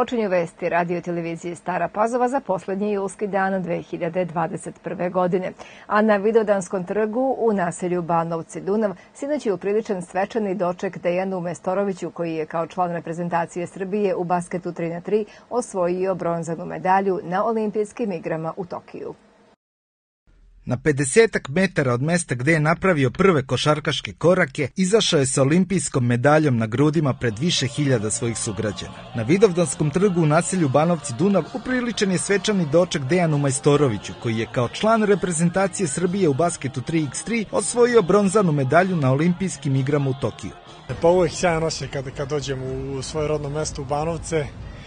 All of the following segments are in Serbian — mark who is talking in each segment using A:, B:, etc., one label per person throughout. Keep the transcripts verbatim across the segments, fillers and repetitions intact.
A: Počinju vesti radio televizije Stara Pazova za poslednji julski dan dve hiljade dvadeset prve. godine. A na Vidovdanskom trgu u naselju Banovci Dunav sinoć je upriličen svečani doček Dejanu Mestoroviću, koji je kao član reprezentacije Srbije u basketu tri na tri osvojio bronzanu medalju na olimpijskim igrama u Tokiju.
B: Na pedesetak metara od mesta gde je napravio prve košarkaške korake, izašao je sa olimpijskom medaljom na grudima pred više hiljada svojih sugrađana. Na Vidovdanskom trgu u naselju Banovci Dunav upriličen je svečani doček Dejanu Majstoroviću, koji je kao član reprezentacije Srbije u basketu tri na tri osvojio bronzanu medalju na olimpijskim igrama u Tokiju.
C: Pa uvijek sjajan osjećaj kada, kada dođem u svoje rodno mesto u Banovce.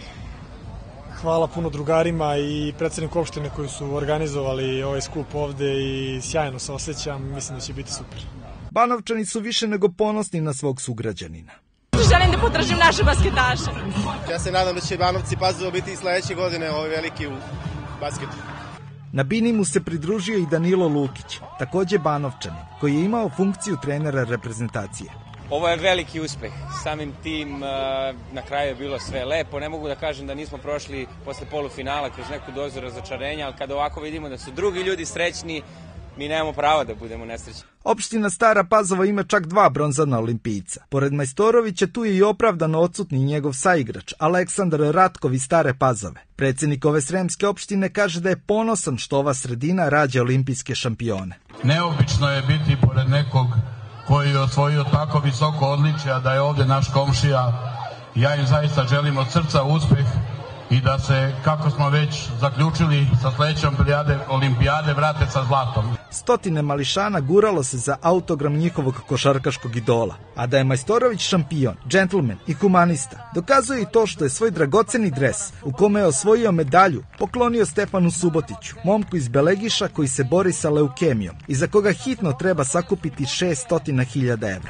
C: Hvala puno drugarima i predsedniku opštine koji su organizovali ovaj skup ovde i sjajno se osjećam, mislim da će biti super.
B: Banovčani su više nego ponosni na svog sugrađanina.
D: Želim da podržim naše basketaše.
E: Ja se nadam da će Banovci Pazovo biti i sledeće godine ovaj veliki u basketu.
B: Na bini mu se pridružio i Danilo Lukić, takođe Banovčanin, koji je imao funkciju trenera reprezentacije.
F: Ovo je veliki uspeh. Samim tim na kraju je bilo sve lepo. Ne mogu da kažem da nismo prošli posle polufinala kroz neku dozu razočarenja, ali kada ovako vidimo da su drugi ljudi srećni, mi nemamo pravo da budemo nesrećni.
B: Opština Stara Pazova ima čak dva bronzana olimpijca. Pored Majstorovića tu je i opravdano odsutni njegov saigrač Aleksandar Ratkov iz Stare Pazove. Predsednik ove sremske opštine kaže da je ponosan što ova sredina rađa olimpijske šampione.
G: Neobično je biti pored nekog koji je osvojio tako visoko odličje, a da je ovde naš komšija. Ja im zaista želim od srca uspeh i da se, kako smo već zaključili, sa sledećom olimpijade vrate sa zlatom.
B: Stotine mališana guralo se za autogram njihovog košarkaškog idola. A da je Majstorović šampion, džentlmen i humanista, dokazuje i to što je svoj dragoceni dres, u kome je osvojio medalju, poklonio Stefanu Subotiću, momku iz Belegiša koji se bori sa leukemijom i za koga hitno treba sakupiti šessto hiljada evra.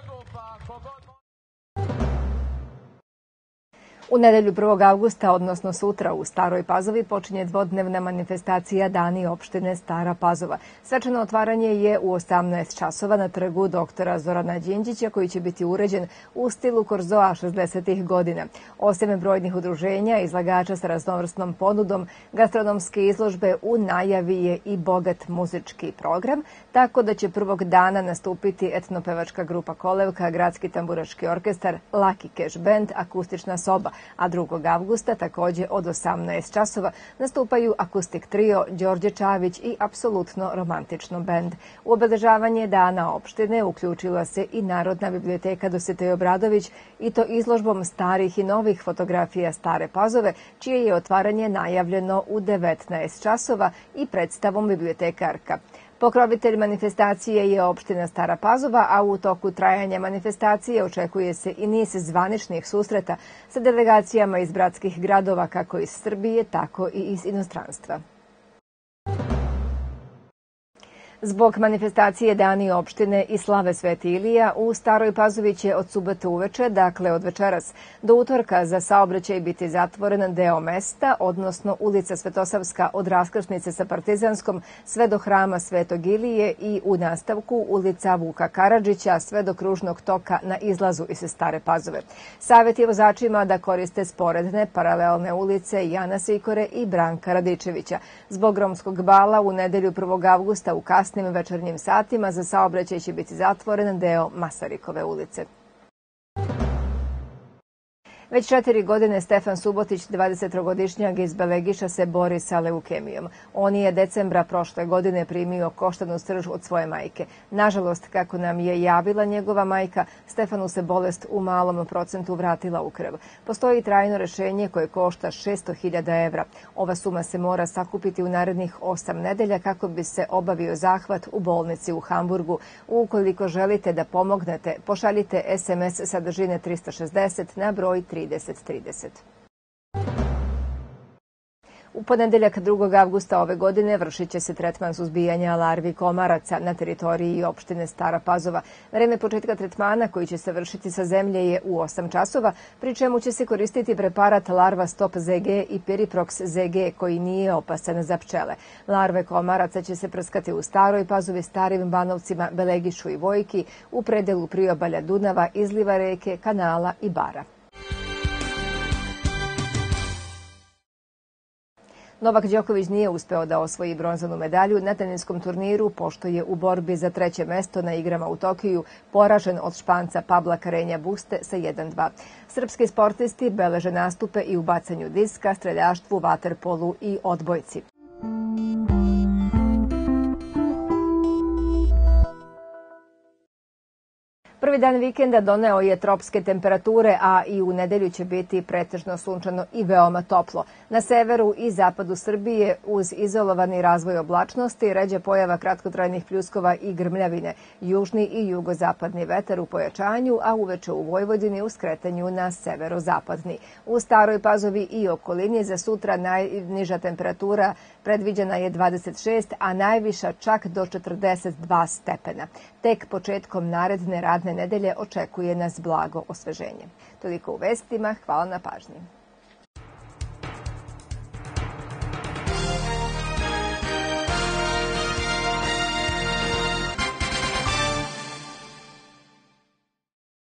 A: U nedelju prvog avgusta, odnosno sutra u Staroj Pazovi, počinje dvodnevna manifestacija Dani opštine Stara Pazova. Svečano otvaranje je u osamnaest časova na trgu doktora Zorana Đinđića, koji će biti uređen u stilu Korzoa šezdesetih godina. Osim brojnih udruženja, izlagača sa raznovrsnom ponudom, gastronomske izložbe, u najavi je i bogat muzički program, tako da će prvog dana nastupiti etnopevačka grupa Kolevka, gradski tamburaški orkestar, Lucky Cash Band, akustična soba, a drugog avgusta takođe od osamnaest časova nastupaju akustik trio Đorđe Čavić i apsolutno romantično bend. U obeležavanje dana opštine uključila se i Narodna biblioteka Dositej Obradović, i to izložbom starih i novih fotografija Stare Pazove, čije je otvaranje najavljeno u devetnaest časova i predstavom bibliotekarka. Pokrovitelj manifestacije je opština Stara Pazova, a u toku trajanja manifestacije očekuje se i niz zvaničnih susreta sa delegacijama iz bratskih gradova, kako iz Srbije, tako i iz inostranstva. Zbog manifestacije Dani opštine i slave Sveti Ilija, u Staroj Pazovi će od subote uveče, dakle od večeras do utorka, za saobraćaj biti zatvoren deo mesta, odnosno ulica Svetosavska od raskrsnice sa Partizanskom sve do hrama Svetog Ilije i u nastavku ulica Vuka Karadžića sve do kružnog toka na izlazu iz Stare Pazove. Savet je vozačima da koriste sporedne paralelne ulice Jana Sikore i Branka Radičevića. Zbog romskog bala u nedelju prvog avgusta u kasnim večernjim satima za saobraćaj će biti zatvoren deo Masarikove ulice. Već četiri godine Stefan Subotić, dvadesettrogodišnjak iz Belegiša, se bori sa leukemijom. On je decembra prošle godine primio koštanu srž od svoje majke. Nažalost, kako nam je javila njegova majka, Stefanu se bolest u malom procentu vratila u krv. Postoji trajno rešenje koje košta šessto hiljada evra. Ova suma se mora sakupiti u narednih osam nedelja kako bi se obavio zahvat u bolnici u Hamburgu. Ukoliko želite da pomognete, pošaljite es em es sadržine trista šezdeset na broj trideset trideset. U ponedeljak drugog avgusta ove godine vršit će se tretman suzbijanja larvi komaraca na teritoriji opštine Stara Pazova. Vreme početka tretmana, koji će se vršiti sa zemlje, je u osam časova, pri čemu će se koristiti preparat Larva Stop Z G i Periprox Z G, koji nije opasan za pčele. Larve komaraca će se prskati u Staroj Pazovi, Starim Banovcima, Belegišu i Vojki, u predelu priobalja Dunava, izliva reke, kanala i bara. Novak Đoković nije uspeo da osvoji bronzanu medalju na teniskom turniru, pošto je u borbi za treće mesto na igrama u Tokiju poražen od Španca Pabla Carreña Buste sa jedan dva. Srpski sportisti beleže nastupe i u bacanju diska, streljaštvu, vaterpolu i odbojci. Prvi dan vikenda doneo je tropske temperature, a i u nedelju će biti pretežno sunčano i veoma toplo. Na severu i zapadu Srbije uz izolovani razvoj oblačnosti, ređa pojava kratkotrajnih pljuskova i grmljavine, južni i jugozapadni vetar u pojačanju, a uveče u Vojvodini u skretanju na severozapadni. U Staroj Pazovi i okolini za sutra najniža temperatura predviđena je dvadeset šest, a najviša čak do četrdeset dva stepena. Tek početkom naredne radne nedelje očekuje nas blago osveženje. Toliko u vestima, hvala na pažnji.